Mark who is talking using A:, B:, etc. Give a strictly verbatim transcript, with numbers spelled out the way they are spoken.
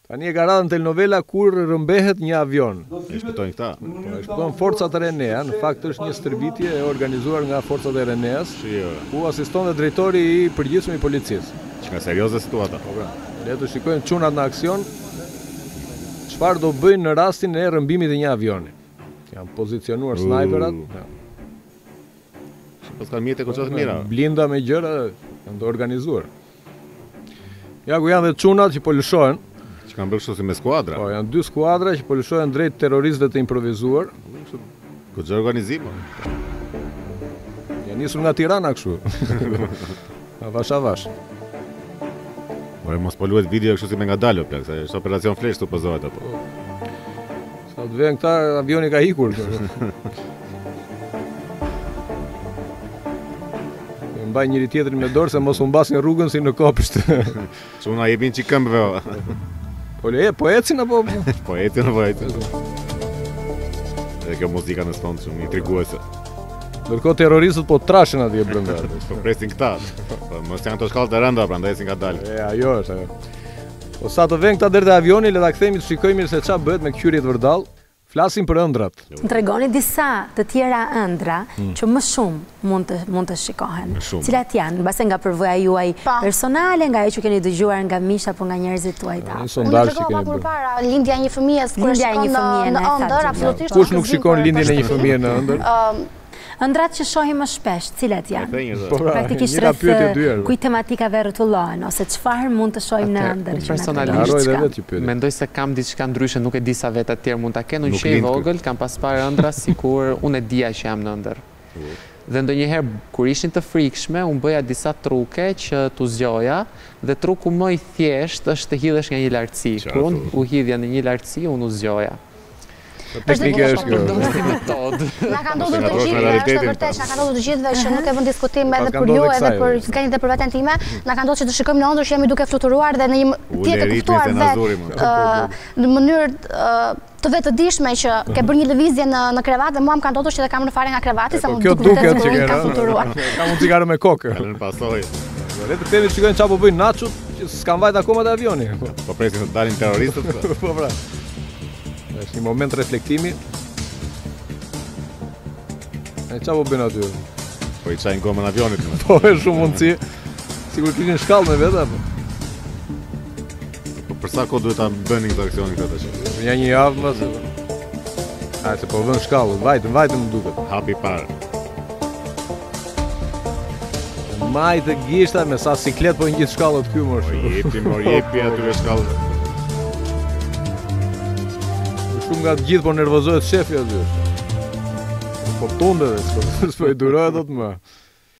A: Tani e ka radhën telenovela kur rëmbehet një avion.
B: E shpëtojnë këta.
A: Po, e shpëton forcat e Renea, në fakt është një stërvitje e organizuar nga forcat e Reneas, ku asiston dhe drejtori i përgjithshëm i policisë.
B: Që nga serioze situata.
A: Po pra, le të shikojnë çunat në aksion, çfarë do bëjnë në rastin e rrëmbimit të një avioni. Janë pozicionuar snajperat. Ja.
B: Po s'kan mjete koçat mira.
A: Blinda me gjëra janë të organizuar. Ja ku janë dhe çunat që po lëshohen.
B: Që kanë bërë kështu si me skuadra.
A: Po, janë dy skuadra që po lëshohen drejt terroristëve të improvisuar.
B: Goxha organizim.
A: Janë nisur nga Tirana kështu. Avash avash.
B: Ore mos po luhet video kështu si me ngadalë plak, se është operacion flesh tu pozohet apo.
A: Sa të vjen këta, avioni ka ikur. Mbaj njëri tjetrin me dorë se mos u mbas në rrugën si në kopsht.
B: Çuna jepin çik këmbëve.
A: Po le, po ecin apo?
B: Po ecin apo ecin. Dhe kjo muzika në stond shumë intriguese.
A: Ndërkohë terroristët po trashin atje brenda.
B: Po presin këta. Po mos janë to shkallë të rënda, prandaj ecin ngadalë.
A: E ajo është ajo. Po sa të vjen këta deri te avioni, le ta kthejmë të shikojmë se ç'a bëhet me këqyrjet vërdall. Flasim për ëndrat.
C: Më tregoni disa të tjera ëndra që më shumë mund të mund të shikohen. Cilat janë, mbase nga përvoja juaj personale, nga ajo që keni dëgjuar nga mish apo nga njerëzit tuaj ta.
A: Një sondazh që keni
D: bërë. Përpara lindja e një fëmijës kur shikon në ëndër, absolutisht.
A: Kush nuk shikon lindjen e një fëmie në ëndër?
C: Ëndrat që shohim më shpesh, cilat janë? Praktikisht
A: rreth
C: kuj tematikave rrotullohen ose çfarë mund të shohim në ëndër?
E: Personalisht mendoj se kam diçka ndryshe, nuk e di sa vetë të tjerë mund ta kenë, unë që i vogël kam pas parë ëndra sikur unë e dija që jam në ëndër. Dhe ndonjëherë kur ishin të frikshme, unë bëja disa truke që t'u zgjoja, dhe truku më i thjesht është të hidhesh nga një lartësi. Kur unë u hidhja në një lartësi, unë u zgjoja.
A: Teknike është kjo.
D: Na ka ndodhur të gjithëve, është e vërtetë, na ka ndodhur të gjithëve që nuk e vën diskutim edhe për ju, edhe për zgjanit dhe për veten time. Na ka ndodhur që të shikojmë në ëndër që jemi duke fluturuar dhe në një tjetër të kuptuar vetë në mënyrë të vetëdijshme që ke bërë një lëvizje në në krevat dhe mua më ka ndodhur që të kam në fare nga krevati sa më duket se ka fluturuar.
A: Ka një cigare me kokë.
B: Kalon pasoj.
A: Le të themi shikojnë çfarë po bëjnë Naçut, që s'kan vajt akoma te avioni.
B: Po presin të dalin terroristët.
A: Po pra. Është një moment reflektimi. E qa po bëjnë aty?
B: Po i qajnë gomën avionit.
A: Po e shumë mundësi. Sigur kishin shkallë me vetë, apo?
B: Po përsa ko duhet ta bënin këtë aksionin këtë që?
A: Ja një javë më se... A, se po vën shkallë, vajtëm, vajtëm më duket.
B: Hapi parë.
A: Maj të gishta me sa siklet po një gjithë shkallët kjo më
B: shumë. Po jepi, mor jepi atyre shkallët.
A: Shumë nga të gjithë po nervozohet shefi aty. Po tunde dhe, s'po i durohet do të më.